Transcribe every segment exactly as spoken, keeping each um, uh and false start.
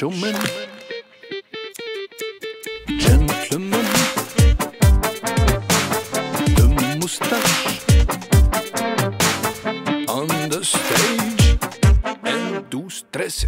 showman, gentleman, de moustache, on the stage, en douze trece.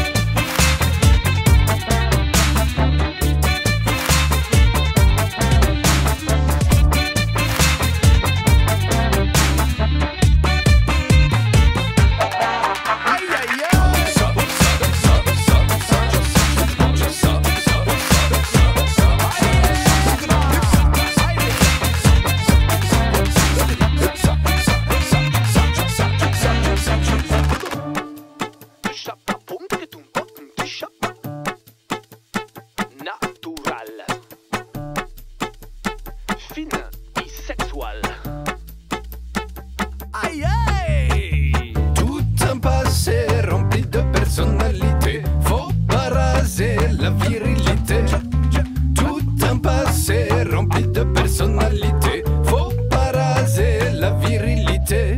Fine et sexuelle. Aïe aïe! Tout un passé rempli de personnalité. Faut pas raser la virilité. Tout un passé rempli de personnalité. Faut pas raser la virilité.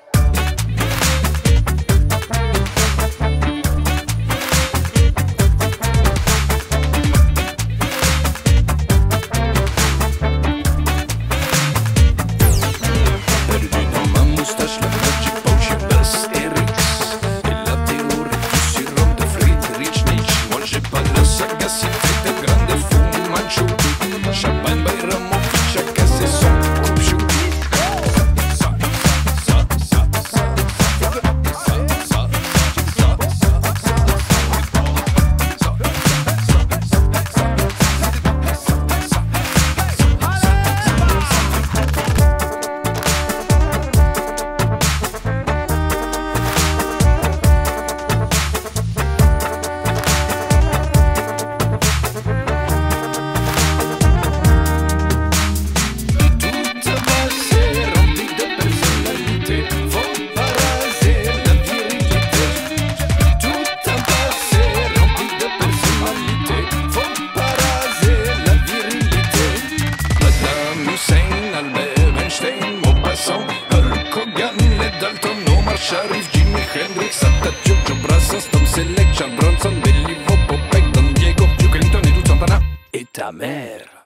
Sharif, Jimi Hendrix, Atatürk, Joe Brassens, Tom Selleck, Charles Bronson, Billy Bob, Popeye, Don Diego, Duke Ellington et toute Santana. Et ta mère.